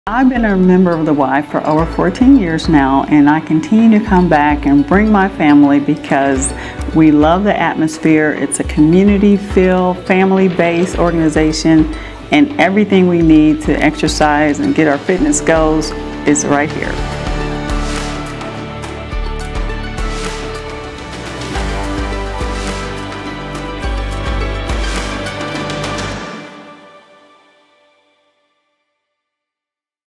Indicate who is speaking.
Speaker 1: I've been a member of the Y for over 14 years now, and I continue to come back and bring my family because we love the atmosphere. It's a community-filled, family-based organization, and everything we need to exercise and get our fitness goals is right here.